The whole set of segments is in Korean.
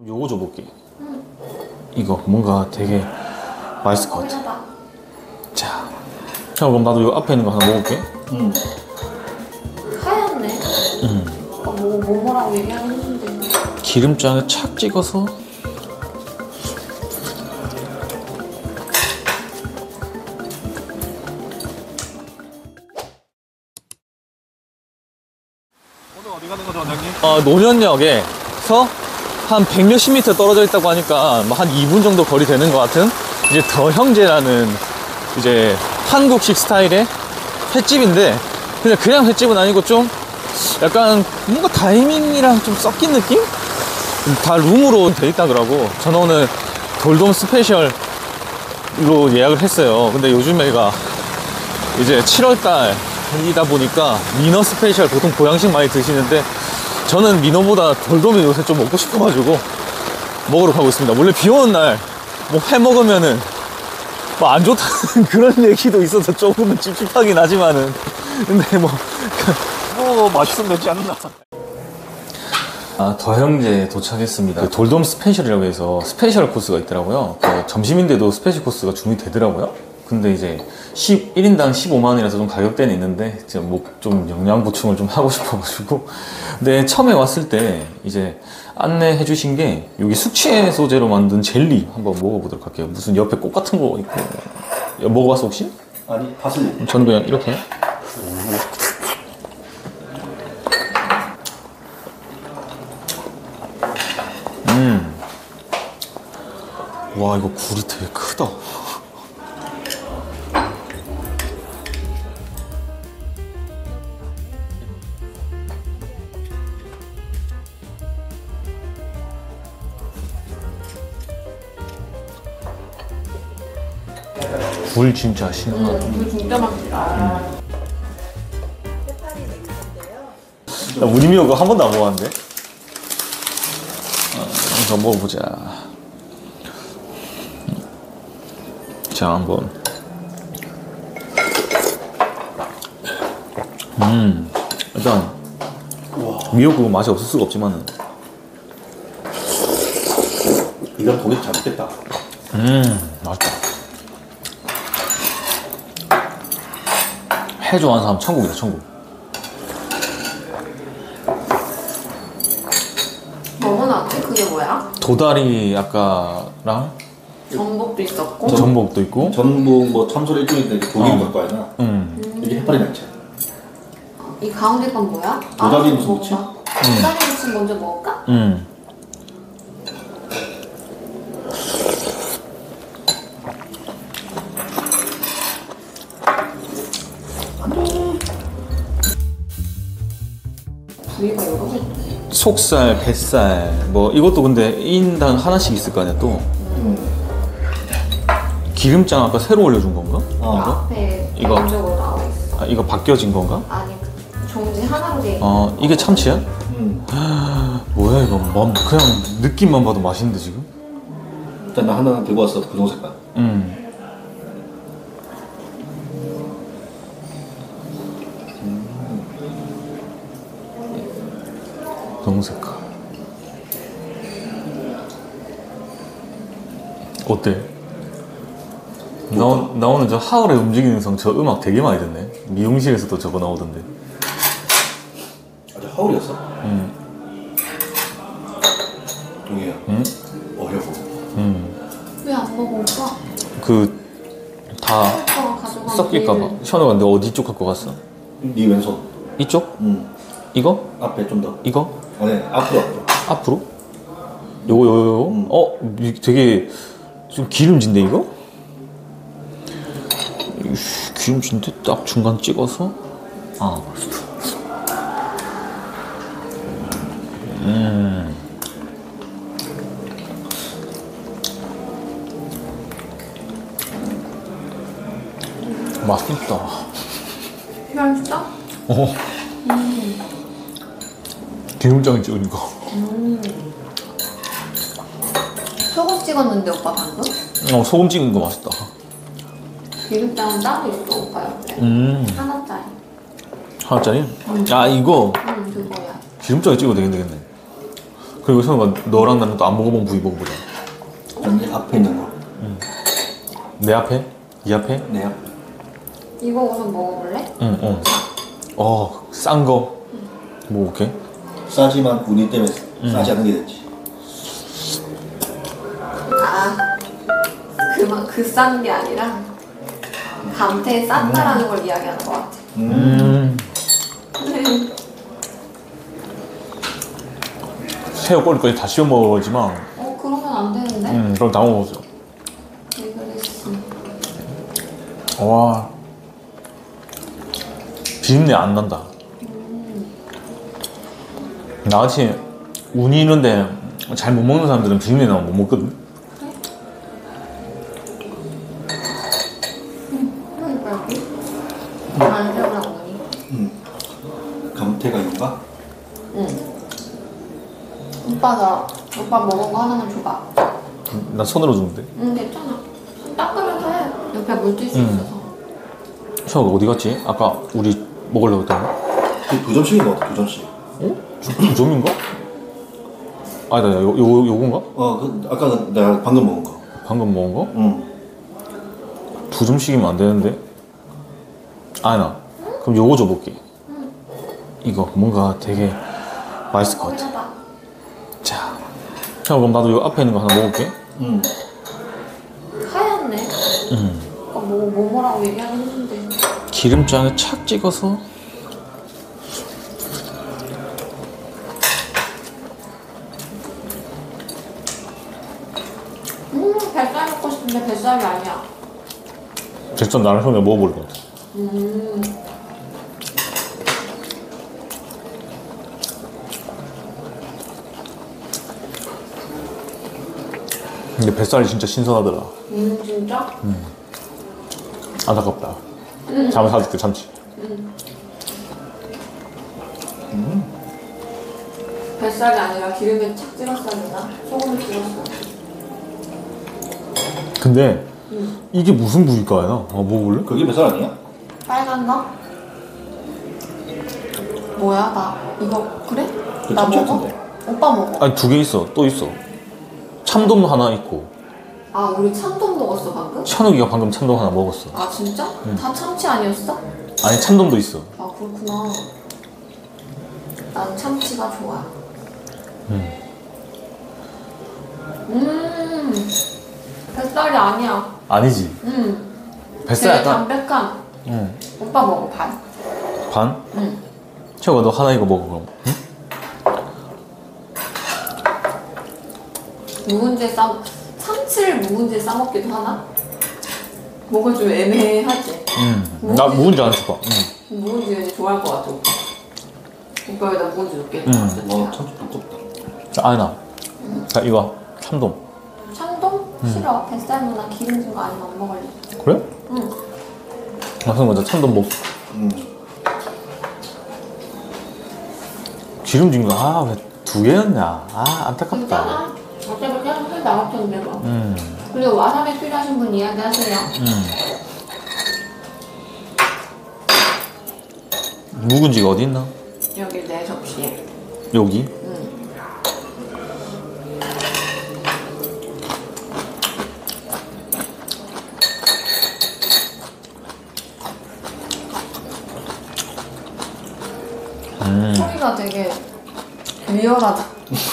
요거 줘볼게. 이거 뭔가 되게 맛있을 것 같아. 자, 그럼 나도 요 앞에 있는 거 하나 먹을게. 하얗네. 뭐라고 얘기하는데. 기름장에 착 찍어서. 오늘 어디 가는 거죠, 원장님? 노년역에서 한 100몇십 미터 떨어져 있다고 하니까 뭐 한 2분 정도 거리 되는 것 같은 이제 더 형제라는 이제 한국식 스타일의 횟집인데, 그냥 횟집은 아니고 좀 약간 뭔가 다이닝이랑 좀 섞인 느낌? 다 룸으로 돼 있다 그러고, 저는 오늘 돌돔 스페셜로 예약을 했어요. 근데 요즘에가 이제 7월달이다 보니까 민어 스페셜 보통 보양식 많이 드시는데, 저는 민어보다 돌돔이 요새 좀 먹고 싶어가지고 먹으러 가고 있습니다. 원래 비 오는 날 뭐 회 먹으면은 뭐 안 좋다는 그런 얘기도 있어서 조금은 찝찝하긴 하지만은, 근데 뭐 맛있으면 되지 않나? 더 형제에 도착했습니다. 그 돌돔 스페셜이라고 해서 스페셜 코스가 있더라고요. 그 점심인데도 스페셜 코스가 준비되더라고요. 근데 이제 1인당 15만원이라서 좀 가격대는 있는데, 제가 뭐 좀 영양 보충을 좀 하고 싶어가지고. 근데 처음에 왔을 때 이제 안내해 주신 게 여기 숙취해 소재로 만든 젤리 한번 먹어보도록 할게요. 무슨 옆에 꽃 같은 거 있고. 먹어봤어 혹시? 아니, 파슬리. 저는 그냥 이렇게. 와, 이거 굴이 되게 크다. 굴 진짜 신선하다. 물 진짜 맛있다. 나 우니미오 그거 한 번도 안 먹었는데? 한번 먹어보자. 자, 한번. 일단 미역국은 맛이 없을 수가 없지만은. 이건 고기 잘 먹겠다. 맛있다. 회 좋아하는 사람 천국이다, 천국. 뭐 나왔지? 그게 뭐야? 도다리 아까랑 전복도 있었고. 전복도 있고. 전복 뭐 참소리 일종인데 고기를 갖고 와야 되나? 이게 해파리 날짜. 이 가운데 건 뭐야? 도다리 무슨 무침? 도다리 무침 먼저 먹을까? 부위가 여러 개 있네. 속살, 뱃살, 뭐 이것도 근데 1인당 하나씩 있을 거 아니야 또. 기름장 아까 새로 올려준 건가? 앞에 이거? 왼쪽으로 나와 있어. 아, 이거 바뀌어진 건가? 아니, 종지 하나로 돼 있는. 이게 참치야? 뭐야 이거? 그냥 느낌만 봐도 맛있는데 지금? 일단 나 하나 들고 왔어. 분홍 색깔. 동색깔. 어때? 나 오늘 저 하울의 움직이는 성 저 음악 되게 많이 듣네. 미용실에서도 저거 나오던데. 아주 하울이었어? 동해야. 어려워. 왜 안 먹어, 오빠? 다 오빠가 가져간 섞일까봐. 현우가 근데 어디 쪽 갖고 갔어? 네 왼손. 이쪽? 이거? 앞에 좀 더. 이거? 네, 앞으로. 앞으로? 요거? 되게 좀 기름진데 이거? 기름진데 딱 중간 찍어서. 맛있다. 맛있다. 맛있어? 기름장에 찍은 거. 소금 찍었는데 오빠 방금? 소금 찍은 거 맛있다. 기름장은 따로 있어 오빠 옆에. 하나짜리. 하나짜리? 이거 그거야. 기름장에 찍어도 되겠네. 그리고 성우가 너랑 나는 또 안 먹어본 부위 먹어보자. 내 앞에 있는 거. 내 앞에? 이 앞에? 내 앞에. 이거 우선 먹어볼래? 응. 싼 거. 먹어볼게. 싸지만 운이 때문에 싸지 않은 게 됐지. 아, 그 싼 게 아니라 감태에 싼다라는 걸 이야기하는 것 같아. 새우 꼬리까지 다 씹어 먹어지만. 그러면 안 되는데? 그럼 다 먹었어. 왜 그랬어? 와. 비린내 안 난다. 나같이 운이 있는데 잘 못 먹는 사람들은 비린내 나면 못 먹거든. 안 되라고. 감태가 있는가? 오빠 먹은 거 하나만 줘봐. 나 손으로 주면 돼. 괜찮아. 손 닦으면서 해. 옆에 물질 수 있어서. 샤워가 어디 갔지? 아까 우리 먹으려고 했던 거? 두 점씩인 것 같아, 두 점씩. 어? 두 점인가? 아니다, 요건가? 아까 내가 방금 먹은 거. 방금 먹은 거? 응. 두 점씩이면 안 되는데? 아니나. 그럼 요거 줘볼게. 이거 뭔가 되게 맛있을 것 같아. 올려봐. 자, 그럼 나도 요 앞에 있는 거 하나 먹을게. 응. 하얗네. 아까 뭐라고 얘기하긴 했는데. 기름장에 착 찍어서. 뱃살 먹고 싶은데 뱃살이 아니야. 됐어, 나랑 형이 먹어볼 것 같아. 근데 뱃살이 진짜 신선하더라. 진짜? 안타깝다. 잠을 사줄게, 참치. 뱃살이 아니라 기름에 착 찍었어야 되나? 소금을 찍었어. 근데 이게 무슨 부위일까요? 먹어볼래? 그게 뱃살 아니야? 빨간 거? 뭐야? 나 이거 그래? 그 나 참치 먹어? 같은데. 오빠 먹어. 아니, 두 개 있어. 또 있어. 참돔 하나 있고. 아, 우리 참돔 먹었어 방금? 찬욱이가 방금 참돔 하나 먹었어. 아 진짜? 다 참치 아니었어? 아니, 참돔도 있어. 아 그렇구나. 난 참치가 좋아. 뱃살이 아니야. 아니지. 뱃살 되게 약간. 담백한. 응. 오빠 먹어 반. 반? 응. 채호가 너 하나 이거 먹어, 그럼. 응? 참치를 묵은지에 싸먹기도 하나? 뭔가 좀 애매하지? 나 묵은지 안 줘봐. 묵은지 왠지 좋아할 것 같아 오빠. 오빠 여기다 묵은지 넣게. 와, 참치 두껍다. 자, 아니나. 자, 이거. 참돔. 참돔? 싫어. 뱃살무나 기름진 거 아니면 안 먹을래. 그래? 응. 나선 먼저 참돔 먹. 응. 기름진 거, 왜 두 개였냐? 안타깝다. 괜찮아. 어차피 계속 술 나갈 텐데 뭐. 그리고 와사비 필요하신 분 이야기하세요. 묵은지가 어디 있나? 여기 내 접시에. 여기? 소리가 되게 리얼하다.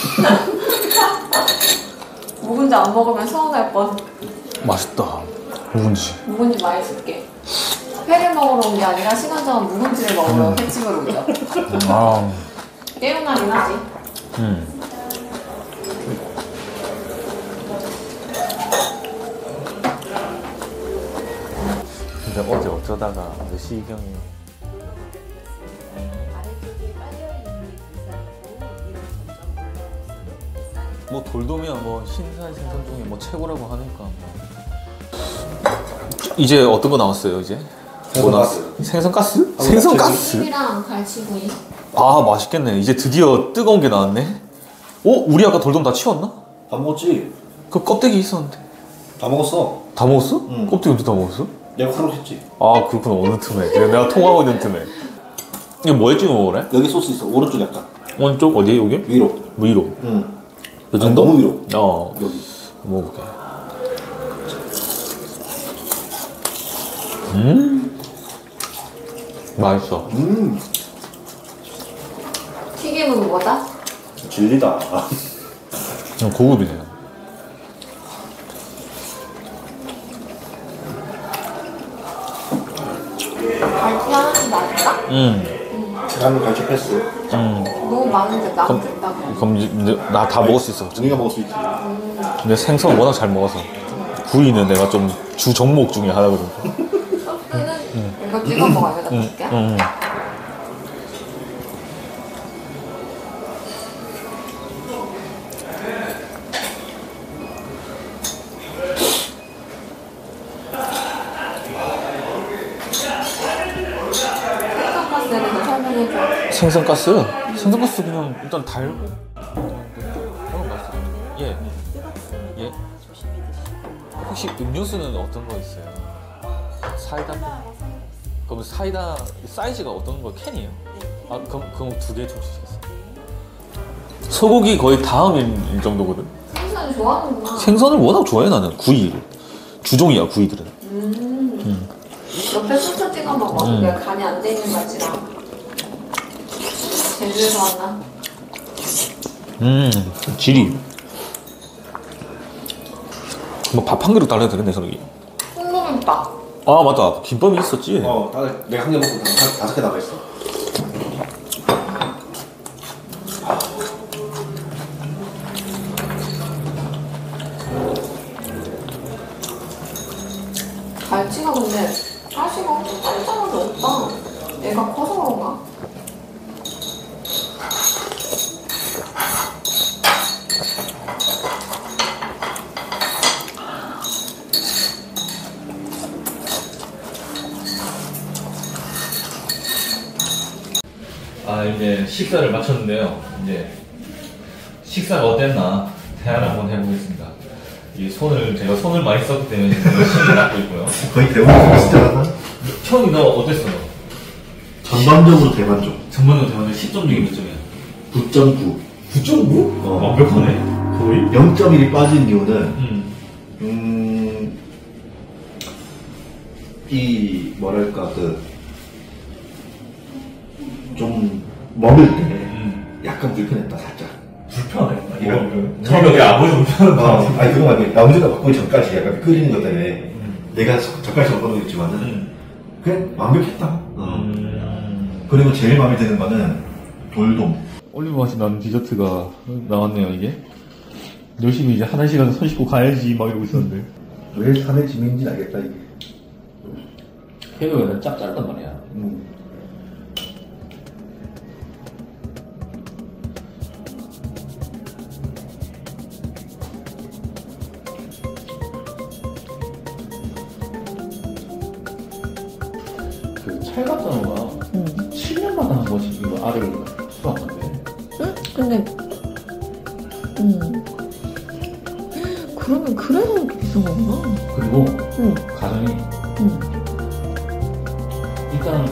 묵은지 안 먹으면 서운할 뻔. 맛있다. 묵은지. 묵은지 많이 줄게. 회를 먹으러 온 게 아니라 시간 정한 묵은지를 먹으러 횟집을 오죠. 깨우나긴 하지. 근데 어제 어쩌다가 몇 시경에 뭐 돌돔이야 뭐 신선 생선 중에 뭐 최고라고 하니까 이제 어떤 거 나왔어요 이제? 생선가스. 생선가스? 생선가스? 찜이랑 갈치구이. 아 맛있겠네. 이제 드디어 뜨거운 게 나왔네. 우리 아까 돌돔 다 치웠나? 다 먹었지? 그 껍데기 있었는데 다 먹었어. 다 먹었어? 응. 껍데기 언제 다 먹었어? 내가 하루 했지. 아 그렇구나. 어느 틈에 내가 통화하고 있는 틈에. 이게 뭐에 찍어 먹으래? 여기 소스 있어. 오른쪽 약간. 오른쪽 어디에 여기? 위로. 위로. 응. 이 정도? 너무 위로. 여기. 먹어볼게. 맛있어. 튀김은 뭐다? 진리다. 고급이네요. 갈치 하나씩 맛있다? 나는 갈치 패스. 너무 많은데 나도 된다고. 그럼 나 다 먹을 수 있어. 언니가 먹을 수 있지. 근데 생선 워낙 잘 먹어서. 구이는 내가 좀 주 종목 중에 하나거든. 소스는 이거 찍어 먹어야겠다. 볼게. 생선가스에 대해서 설명해줘. 생선가스? 생선가스 그냥 일단 달고. 맛있어. 예. 예. 혹시 음료수는 어떤 거 있어요? 사이다? 그럼 사이다 사이즈가 어떤 거 캔이에요? 아 그럼 2개 좀 주시겠어요? 소고기 거의 다음인 정도거든. 생선 좋아하는구나. 생선을 워낙 좋아해 나는. 구이를 주종이야 구이들은. 옆에 소스 찍어 먹어. 그게 간이 안 돼 있는 맛이랑. 제주에서 왔나? 질이. 뭐 밥 한 그릇 달라도 되겠네 저기. 콩고김밥. 아 맞다 김밥이 있었지. 내가 한 개 먹고 5개 나가 있어. 갈치가 근데 가시가 엄청 짤짤하게 없다. 얘가 커서 그런가? 이제 식사를 마쳤는데요. 이제 식사가 어땠나 대화를 한번 해보겠습니다. 제가 손을 많이 썼기 때문에 열심히 닦고 있고요. 거의 대부분 진짜라나? 형이 너 어땠어요? 전반적으로 대만족. 전반적으로 대화는 10점 중에 몇 점이야? 9.9. 9.9? 완벽하네. 거의? 0.1이 빠진 이유는 이 뭐랄까 좀 먹을 때 약간 불편했다 살짝. 불편해. 이런 처음에 아버지 불편한 거 같아. 아니 그거 말고 나머지가 바꾸기 전까지 약간 끓이는 것 때문에 내가 젓갈처럼 먹었지만은 그냥 완벽했다. 그리고 제일 마음에 드는 거는 돌돔. 올리브 맛이 나는 디저트가 나왔네요 이게. 열심히 이제 1시간 손 씻고 가야지 막 이러고 있었는데. 왜 산의 짐인지 알겠다 이게. 회가 짭짤단 말이야. 그 찰갑장어가 7년마다 한 번씩 이거 알을 수확한대. 응? 근데 그러면 그래서 이렇게 비싼 건가? 그리고 응. 가정이 응. 일단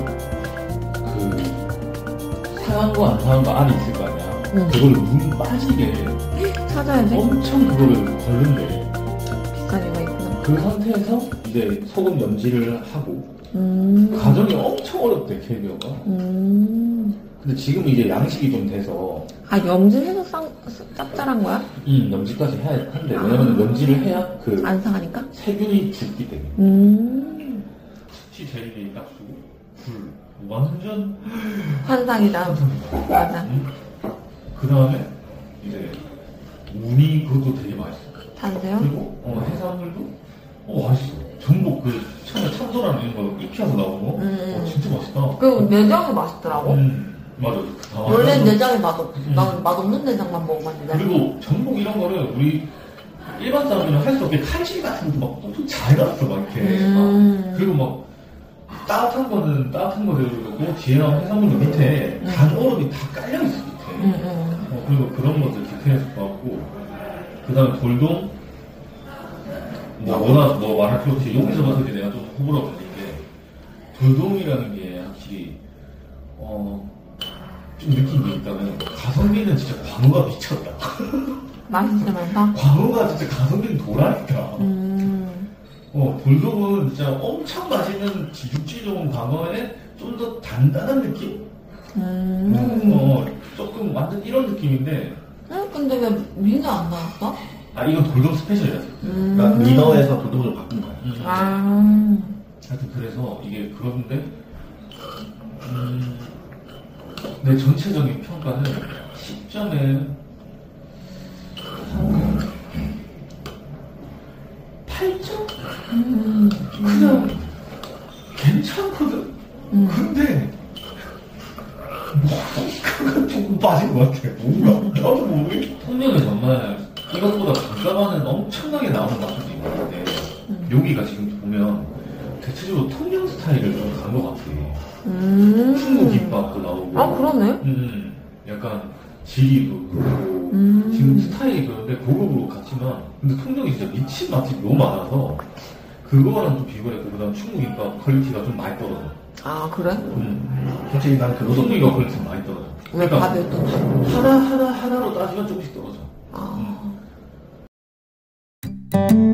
그 상한 거 안 상한 거 알이 있을 거 아니야. 그걸 눈 빠지게 찾아야 돼? 엄청 그거를 걸른대. 비싼 이유가 있구나. 그 상태에서 이제 소금 염지를 하고 과정이 엄청 어렵대 캐비어가. 근데 지금 이제 양식이 좀 돼서 아, 염지해서 짭짤한 거야? 염지까지 해야 한대. 왜냐면 염지를 해야 그 안 상하니까? 세균이 죽기 때문에. 치 재리게 딱 주고 굴 완전 환상이다. 맞아. 그 다음에 이제 우니 그것도 되게 맛있어. 단새요? 그리고 해산물도 맛있어. 전복 그 처음에 참소라는 이런 거 익혀서 나온 거 진짜 맛있다. 그리고 내장이 맛있더라고. 맞아. 원래 내장이 나는 맛없는 내장만 먹어봤는데. 그리고 전복 이런 거를 우리 일반 사람들은 할 수 없게 칼질 같은 것도 막 엄청 잘 나왔어 막 이렇게. 그리고 막 따뜻한 거는 따뜻한 거대로 뒤에 나온 해산물 밑에 간 얼음이 다 깔려 있어 밑에. 그리고 그런 것들 디테일해서 좋았고, 그 다음에 돌돔 워낙 말할 필요 없이 여기서 봤을 때 내가 좀 호불호가 걸린 게 돌돔이라는 게 확실히 좀 느낀 게 있다면 가성비는 진짜 광어가 미쳤다. 맛있으면서? 광어가 진짜 가성비는 도라니까. 돌돔은 진짜 엄청 맛있는 지죽지죽한 광어에 좀 더 단단한 느낌? 조금 완전 이런 느낌인데. 근데 왜 미는 안 나왔어? 이건 돌돔 스페셜이라서. 그러니까 민어에서 돌돔으로 바꾼 거야. 하여튼 그래서 이게 그런데 내 전체적인 평가는 10점에 8점? 그냥 괜찮거든? 근데 뭔가 조금 빠진 것 같아. 뭔가 나도 모르게 통영에 정말 이것보다 단가만은 엄청나게 나오는 맛들이 있는데 여기가 지금 보면 대체적으로 통영 스타일을 좀 간 것 같아. 중국 김밥도 나오고. 그러네. 약간 질이 그렇고 지금 스타일이 그런데 고급으로 갔지만 근데 통영이 진짜 미친 맛집이 너무 많아서 그거랑 좀 비교했고 그다음 중국 김밥 퀄리티가 좀 많이 떨어져. 그래? 솔직히 난 그거도 중국이가 퀄리티가 많이 떨어져. 왜 밥이 또 하나로 따지면 조금씩 떨어져.